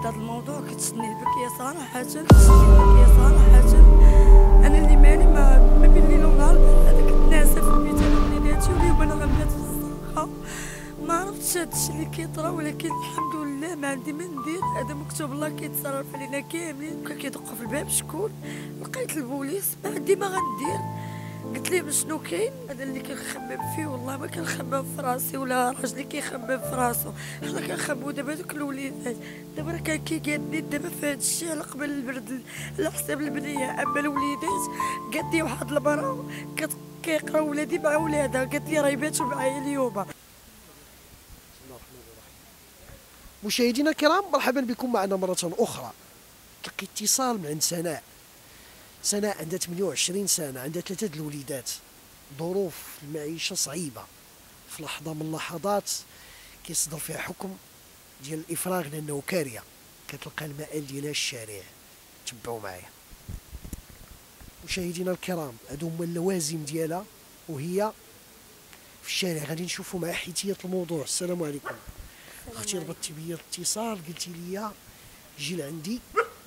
هذا الموضوع كتشدني بك صراحة، انا اللي مالي ما بين الليل ونهار هذاك الناس في البيت انا وليداتي، واليوم انا غنبات في الزنقة. ما عرفتش هادشي اللي كيطرا، ولكن الحمد لله ما عندي ما ندير. هذا مكتوب الله كيتصرف علينا كاملين. بقى كيدقوا في الباب شكون، لقيت البوليس ما عندي ما غندير. قلت لهم شنو كاين؟ هذا اللي كنخمم فيه والله ما كنخمم في راسي ولا راجلي كيخمم في راسو. حنا كنخممو دابا دوك الوليدات. دابا راه كان كيقادني دابا في هذا الشيء على قبل البرد على حساب البنيه. اما الوليدات قالت لي واحد المراه كيقرا ولادي مع ولادها، قالت لي راهي باتوا معايا اليوم. مشاهدينا الكرام، مرحبا بكم معنا مرة أخرى. تلقي اتصال من عند سناء عندها 28 سنة، عندها 3 الوليدات. ظروف المعيشة صعيبة. في لحظة من اللحظات كيصدر فيها حكم ديال الإفراغ لأنه كارية، كتلقى المآل ديالها الشارع. تبعوا معايا مشاهدينا الكرام، هادو هما اللوازم ديالها وهي في الشارع. غادي نشوفوا مع حيتية الموضوع. السلام عليكم. اختي ربطتي بيا الاتصال، قلتي لي جي لعندي.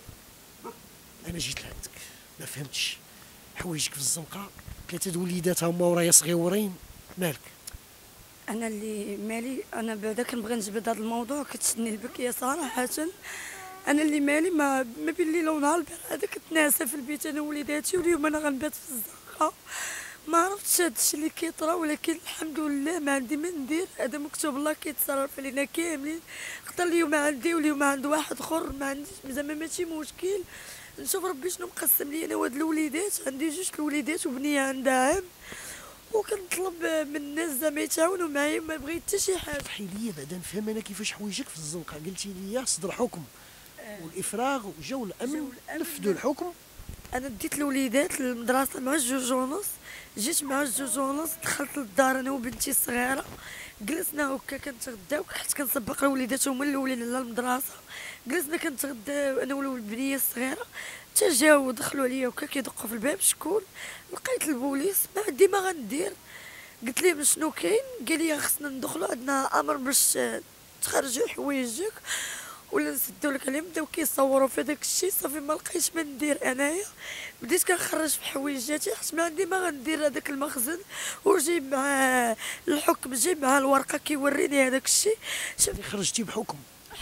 انا جيت لعندك ما فهمتش حوايجك في الزنقه، 3 وليدات هما ورايا صغيورين، مالك؟ انا اللي مالي، انا بعدا كنبغي نجبد هذا الموضوع كتشدني البكيه صراحه. انا اللي مالي ما بين الليل ونهار هذاك تناسى في البيت انا ووليداتي، واليوم انا غنبات في الزنقه. ما عرفتش هادشي اللي كيطرا، ولكن الحمد لله ما عندي ما ندير. هذا مكتوب الله كيتصرف علينا كاملين. قدر اليوم عندي واليوم عند واحد اخر، ما عنديش زعما ماشي مشكل. نشوف ربي شنو مقسم لي انا وهاد الوليدات. عندي 2 الوليدات وبنيه عندها عام، وكنطلب من الناس زعما يتعاونوا معايا، ما بغيت حتى شي حاجه. وضحي لي بعدا نفهم انا كيفاش حوايجك في الزنقه. قلتي لي صدر حكم والافراغ وجاو الامن نفذوا الحكم. انا ديت الوليدات للمدرسه مع 2:30، جيت مع 2:30 دخلت للدار انا وبنتي الصغيره، جلسنا هكا كنتغداو حيت كنسبق الوليدات هما الاولين على المدرسه. جلسنا كنتغداو انا والبنيه الصغيره، حتى جاو دخلوا عليا هكا كيدقوا في الباب شكون. لقيت البوليس ما عندي ما غندير. قلت لهم شنو كاين؟ قال لي خصنا ندخلوا، عندنا امر باش تخرجوا حوايجك ولا نسدوا لك عليهم. بداو كيصوروا في داك الشيء، صافي ما لقيتش ما ندير. انايا بديت كنخرج في حويجاتي حيت ما عندي ما غندير. هذاك المخزن وجايب مع الحكم، جايب مع الورقه كيوريني هذاك الشيء. خرجتي بحكم؟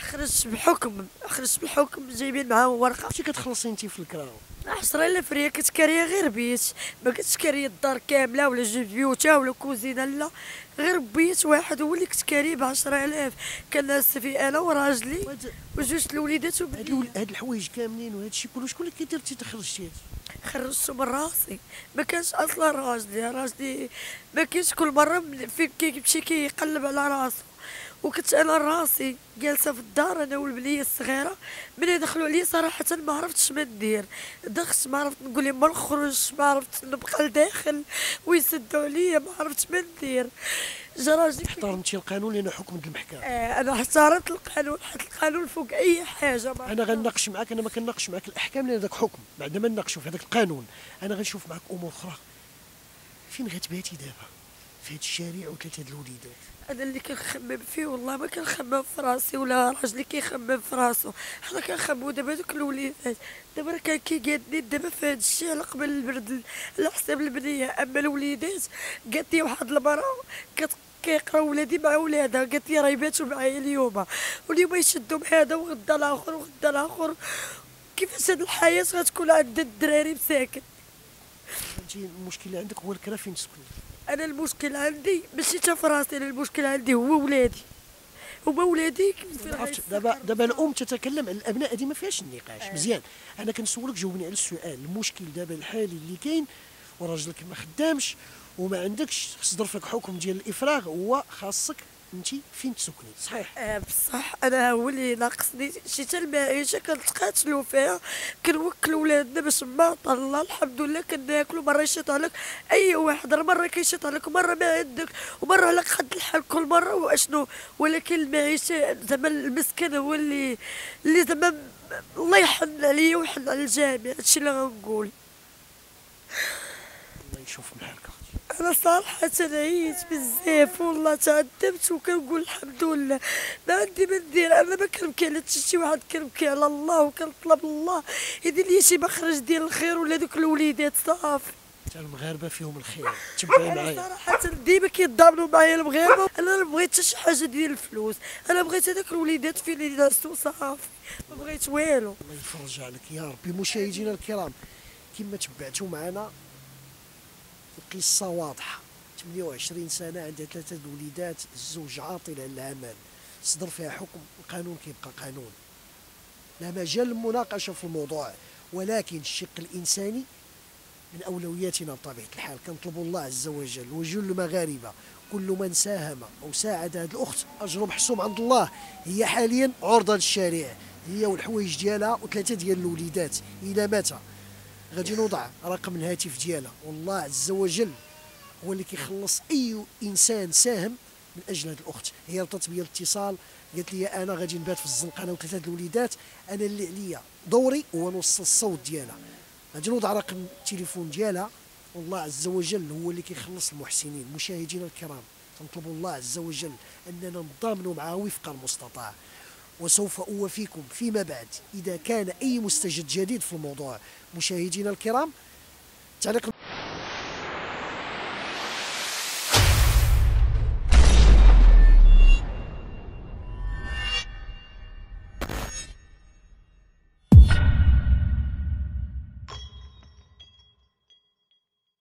خرجت بالحكم جايبين معاه ورقه. كنتي كتخلصي انت في الكراو 10,000 ريال، كتكاريه غير بيت، ما كتكاريه الدار كامله ولا 2 بيوتها ولا كوزينه، لا غير بيت واحد هو اللي كتكاريه ب10,000. كناس فيه انا وراجلي و2 الوليدات وبنتي. هاد الحوايج كاملين وهاد الشيء كله شكون اللي كيدير تخرجتي؟ خرجتو من راسي، ما كانش اصلا راجلي ما كاينش. كل مره فين كيمشي كيقلب على راسو، وكنت انا راسي جالسه في الدار انا والبنيه الصغيره. ملي دخلوا عليا صراحه ما عرفتش ما ندير. دخلت ما عرفت نقول لهم ما نخرج، ما عرفت نبقى لداخل ويسدوا عليا، ما عرفتش ما ندير. جا راجلي احترمتي القانون لانه حكم المحكمه. انا احترمت القانون، حط القانون فوق اي حاجه. انا غنناقش معاك، انا ما كنناقش معاك الاحكام لان هذاك حكم. بعد ما نناقشوا في هذاك القانون انا غنشوف معاك امور اخرى. فين غتباتي دابا في هذا الشارع و3 الوليدات؟ انا اللي كنخمم فيه والله ما كنخمم في راسي ولا راجلي كيخمم في راسو. حنا كنخممو دابا دوك الوليدات. دابا راه كان كيقادني دابا في هذا الشيء على قبل البرد على حساب البنيه. اما الوليدات قالت لي واحد المراه كيقرا ولادي مع ولادها، قالت لي راهي باتوا معايا اليوم، واليوم يشدوا بهذا وغدا الاخر وغدا الاخر. كيفاش هاد الحياه غتكون عند الدراري مساكن؟ انت المشكل اللي عندك هو الكرا فين تسكني؟ انا المشكل عندي ماشي تا في راسي، انا المشكل عندي هو ولادي. هما ولادي دابا الام تتكلم عن الابناء، هذه ما فيهاش النقاش. مزيان، انا كنسولك جاوبني على السؤال. المشكل دابا الحالي اللي كاين وراجلك ما خدامش وما عندكش، صدر فيك حكم ديال الافراغ، هو خاصك انت فين تسكني، صحيح؟ بصح انا هو اللي ناقصني شي تا المعيشه كنتقاتلوا فيها. كنوكلوا ولادنا باش ما الله الحمد لله كناكلوا. مره يشيط عليك اي واحد، مره كيشيط عليك مره ما عندك، ومره على قد الحال كل مره واشنو. ولكن المعيشه زعما المسكن هو اللي زعما الله يحن عليا ويحن على الجميع. هادشي اللي غنقول. الله يشوف من حالك. انا صراحه عييت بزاف والله، تعذبت وكنقول الحمد لله. ما عندي ما ندير، انا ما كنبكي على حتى شي واحد، كنبكي على الله وكنطلب الله يدير لي شي مخرج ديال الخير ولا دوك الوليدات صافي. تاع المغاربه فيهم الخير، تبعي انا معايا. صراحه ديما كيتضامنوا معايا المغاربه، انا ما بغيت حتى شي حاجه ديال الفلوس، انا بغيت هذاك الوليدات فين ينعسوا صافي، ما بغيت والو. الله يفرج عليك يا ربي. مشاهدينا الكرام، كما تبعتوا معنا القصه واضحه. 28 سنه، عندها 3 الوليدات، الزوج عاطل عن العمل، صدر فيها حكم، القانون كيبقى قانون، لا مجال للمناقشه في الموضوع، ولكن الشق الانساني من اولوياتنا بطبيعه الحال. كنطلبوا الله عز وجل وجل المغاربه كل من ساهم او ساعد هذه الاخت اجره محسوم عند الله. هي حاليا عرضه للشارع، هي والحوايج ديالها و3 ديال الوليدات. الى متى غادي نوضع رقم الهاتف ديالها، والله عز وجل هو اللي كيخلص اي انسان ساهم من اجل هذه الاخت. هي ربطت بيا الاتصال، قالت لي انا غادي نبات في الزنقه انا و3 الوليدات، انا اللي عليا دوري هو نوصل الصوت ديالها. غادي نوضع رقم التليفون ديالها، والله عز وجل هو اللي كيخلص المحسنين. مشاهدينا الكرام، تنطلبوا الله عز وجل اننا نتضامنوا معه وفق المستطاع، وسوف اوافيكم فيما بعد اذا كان اي مستجد جديد في الموضوع. مشاهدينا الكرام، تعليق